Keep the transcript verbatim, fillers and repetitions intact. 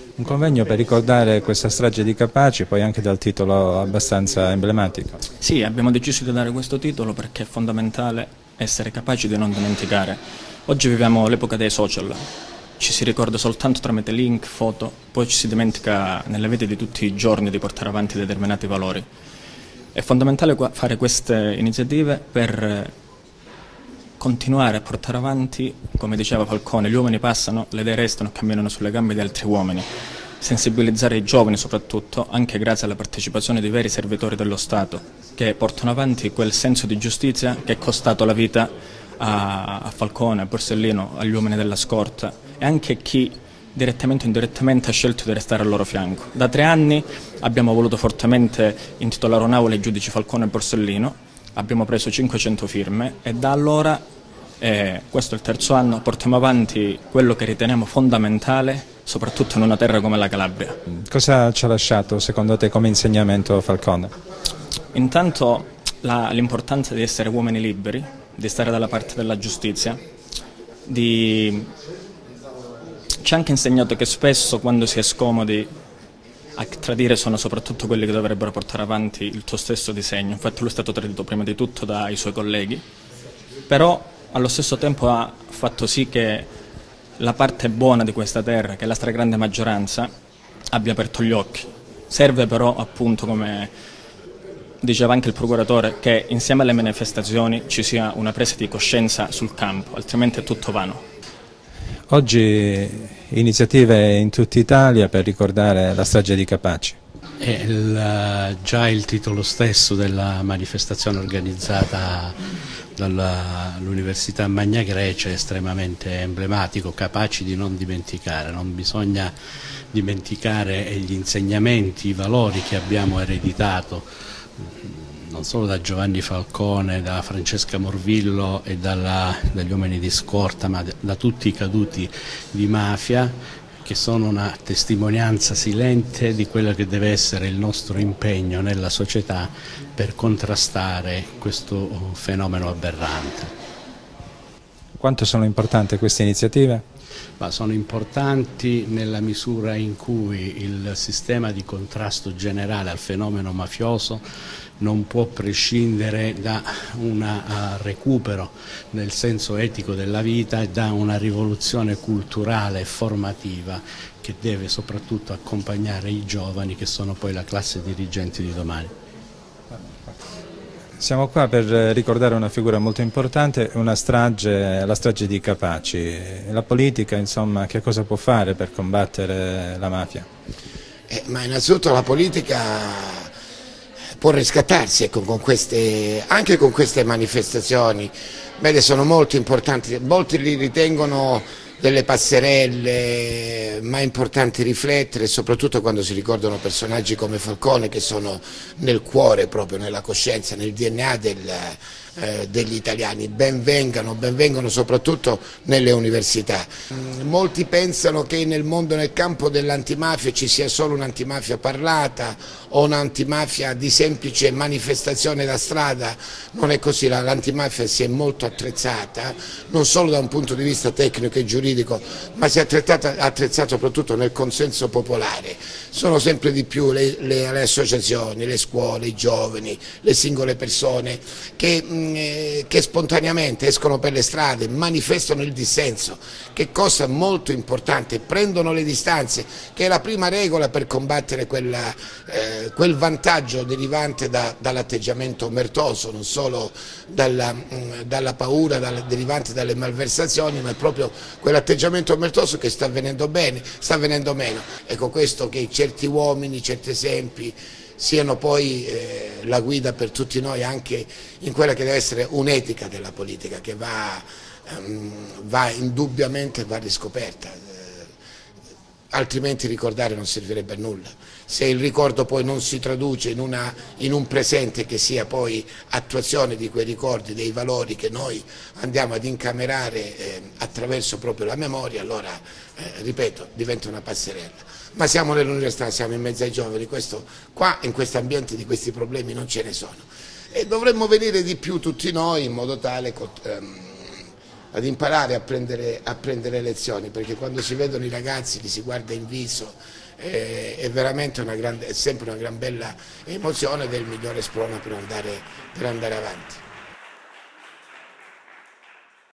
Un convegno per ricordare questa strage di Capaci, poi anche dal titolo abbastanza emblematico. Sì, abbiamo deciso di dare questo titolo perché è fondamentale essere capaci di non dimenticare. Oggi viviamo l'epoca dei social, ci si ricorda soltanto tramite link, foto, poi ci si dimentica nelle vite di tutti i giorni di portare avanti determinati valori. È fondamentale fare queste iniziative per continuare a portare avanti, come diceva Falcone, gli uomini passano, le idee restano e camminano sulle gambe di altri uomini. Sensibilizzare i giovani soprattutto, anche grazie alla partecipazione di veri servitori dello Stato, che portano avanti quel senso di giustizia che è costato la vita a, a Falcone, a Borsellino, agli uomini della scorta e anche chi direttamente o indirettamente ha scelto di restare al loro fianco. Da tre anni abbiamo voluto fortemente intitolare un'aula ai giudici Falcone e Borsellino, abbiamo preso cinquecento firme e da allora, eh, questo è il terzo anno, portiamo avanti quello che riteniamo fondamentale, soprattutto in una terra come la Calabria. Cosa ci ha lasciato secondo te come insegnamento Falcone? Intanto l'importanza di essere uomini liberi, di stare dalla parte della giustizia, di... ci ha anche insegnato che spesso quando si è scomodi a tradire sono soprattutto quelli che dovrebbero portare avanti il tuo stesso disegno. Infatti lui è stato tradito prima di tutto dai suoi colleghi, però allo stesso tempo ha fatto sì che la parte buona di questa terra, che è la stragrande maggioranza, abbia aperto gli occhi. Serve però, appunto, come diceva anche il procuratore, che insieme alle manifestazioni ci sia una presa di coscienza sul campo, altrimenti è tutto vano. Oggi iniziative in tutta Italia per ricordare la strage di Capaci. È il, già il titolo stesso della manifestazione organizzata dall'Università Magna Grecia è estremamente emblematico, capaci di non dimenticare. Non bisogna dimenticare gli insegnamenti, i valori che abbiamo ereditato non solo da Giovanni Falcone, da Francesca Morvillo e dalla, dagli uomini di scorta, ma da tutti i caduti di mafia, che sono una testimonianza silente di quello che deve essere il nostro impegno nella società per contrastare questo fenomeno aberrante. Quanto sono importanti queste iniziative? Ma sono importanti nella misura in cui il sistema di contrasto generale al fenomeno mafioso non può prescindere da un recupero nel senso etico della vita e da una rivoluzione culturale e formativa che deve soprattutto accompagnare i giovani, che sono poi la classe dirigente di domani. Siamo qua per ricordare una figura molto importante, una strage, la strage di Capaci. La politica, insomma, che cosa può fare per combattere la mafia? Eh, ma innanzitutto la politica può riscattarsi, ecco, con queste, anche con queste manifestazioni. Vede, sono molto importanti, molti li ritengono delle passerelle, ma è importante riflettere, soprattutto quando si ricordano personaggi come Falcone, che sono nel cuore, proprio nella coscienza, nel D N A del, eh, degli italiani. Ben vengano, ben vengano soprattutto nelle università. Molti pensano che nel mondo, nel campo dell'antimafia, ci sia solo un'antimafia parlata o un'antimafia di semplice manifestazione da strada. Non è così, l'antimafia si è molto attrezzata, non solo da un punto di vista tecnico e giuridico, ma si è attrezzata, attrezzata soprattutto nel consenso popolare. Sono sempre di più le, le, le associazioni, le scuole, i giovani, le singole persone che, mh, che spontaneamente escono per le strade, manifestano il dissenso, che cosa molto importante, prendono le distanze, che è la prima regola per combattere quella, eh, quel vantaggio derivante da, dall'atteggiamento omertoso, non solo dalla, mh, dalla paura dalla, derivante dalle malversazioni, ma è proprio quell'atteggiamento omertoso che sta avvenendo bene, sta avvenendo meno. Ecco, questo, che certi uomini, certi esempi siano poi eh, la guida per tutti noi, anche in quella che deve essere un'etica della politica, che va, um, va indubbiamente va riscoperta, eh, altrimenti ricordare non servirebbe a nulla. Se il ricordo poi non si traduce in, una, in un presente che sia poi attuazione di quei ricordi, dei valori che noi andiamo ad incamerare eh, attraverso proprio la memoria, allora, eh, ripeto, diventa una passerella. Ma siamo nell'università, siamo in mezzo ai giovani, questo, qua in questo ambiente di questi problemi non ce ne sono. E dovremmo venire di più tutti noi, in modo tale ehm, ad imparare a prendere, a prendere lezioni, perché quando si vedono i ragazzi li si guarda in viso, eh, è veramente una grande, è sempre una gran bella emozione ed è il migliore sprone per andare, per andare avanti.